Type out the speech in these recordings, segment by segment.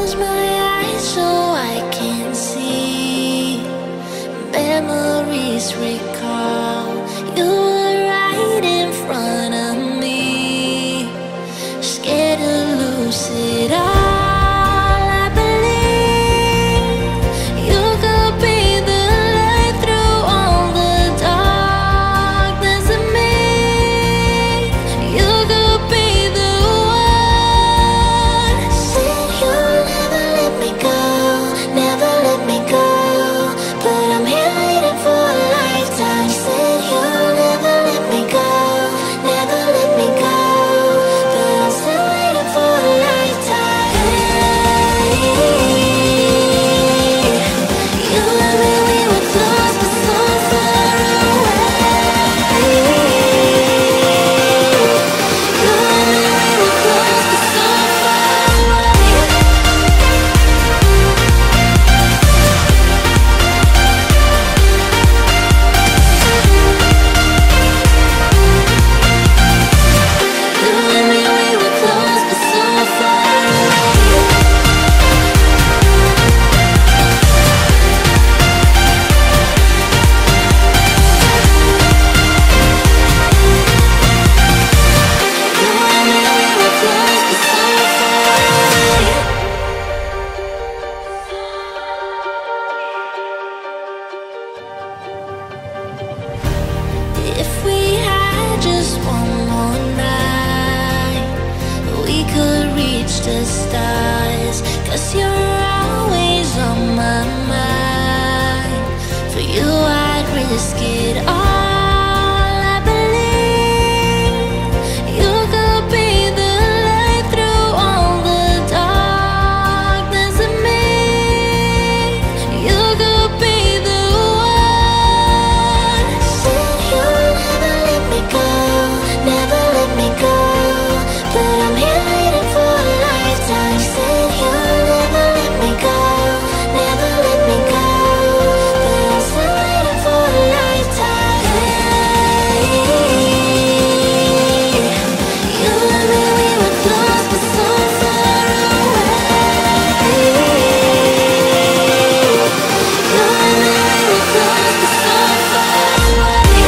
close my eyes so I can see. Memories recall. You were right in front of me. Scared to lose it all. The stars, 'cause you're always on my mind. For you I'd risk it all. I believe you could be the light through all the darkness of me. You could be the one. Said you'll never let me go, never let me go, but I'm here waiting for a lifetime. Said you'll never let me go, never let me go, but I'm still waiting for a lifetime. You and me, we were close but so far away. You and me, we were close but so far away.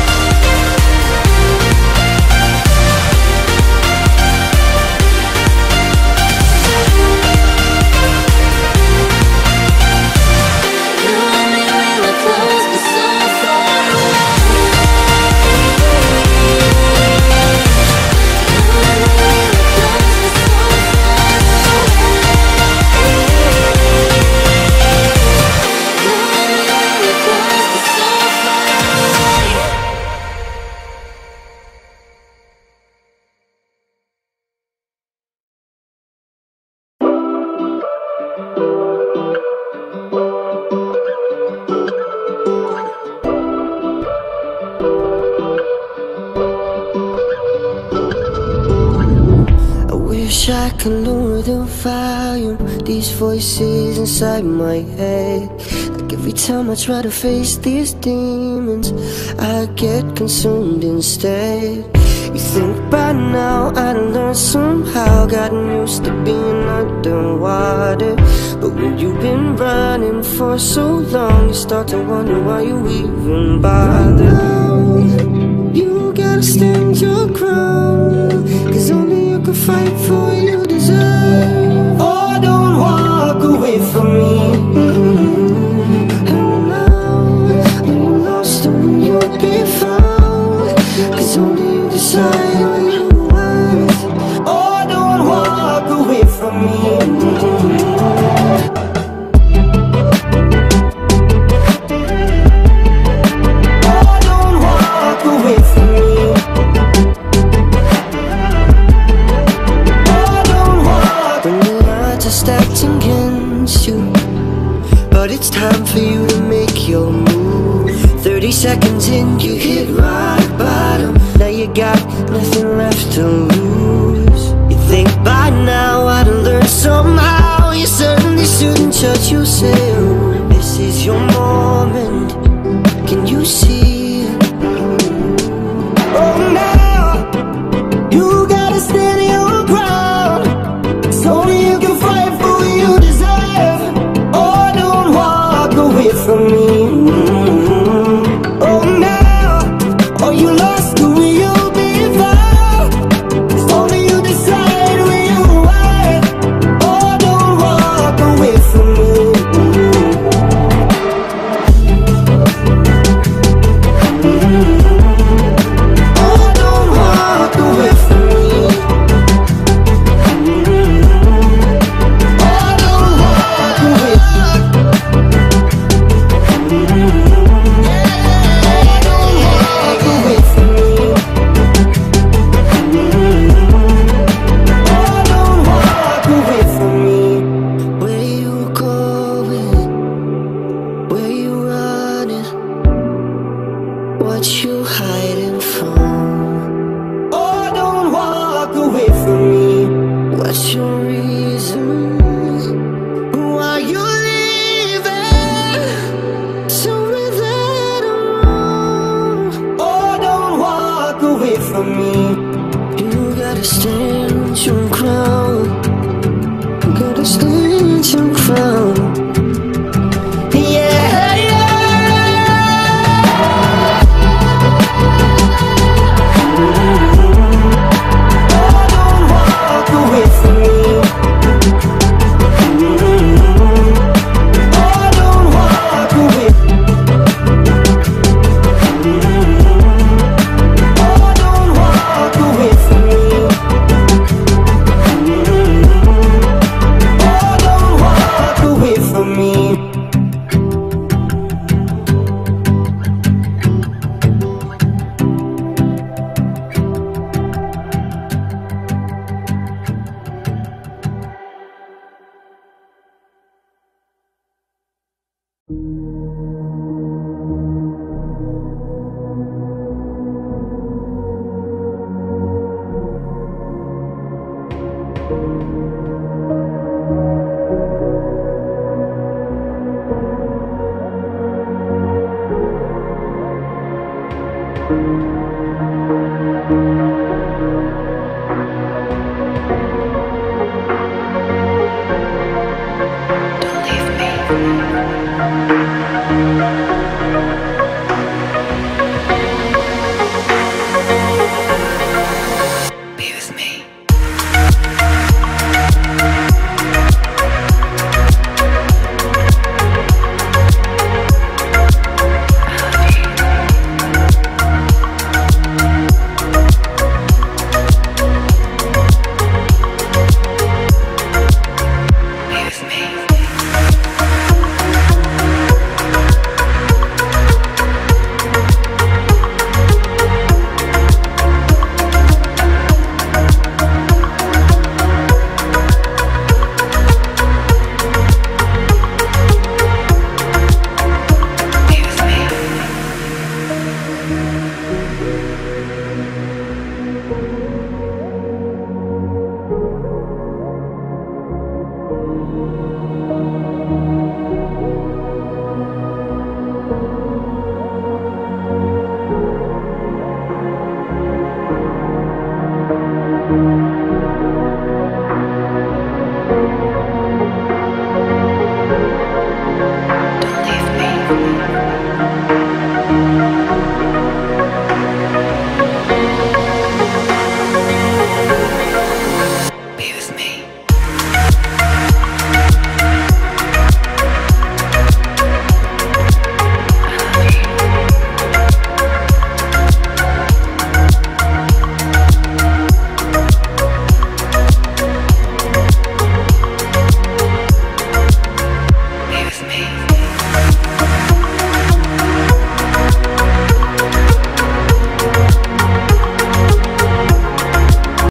I can lower the volume, these voices inside my head. Like every time I try to face these demons, I get consumed instead. You think by now I'd learned somehow, gotten used to being underwater. But when you've been running for so long, you start to wonder why you even bother. You gotta stand your ground, 'cause only you can fight for what you deserve. Oh, don't walk away from me. And now I'm lost and you'll be found, 'cause only you decide what you're worth. Oh, don't walk away from me. Stacked against you, but it's time for you to make your move. 30 seconds in, you hit rock bottom. Now you got nothing left to lose. You think by now I'd learn somehow. You certainly shouldn't judge yourself. This is your moment, can you see it? Oh, now you gotta stand your ground. It's only you can fight for what you away from me. What's your reason?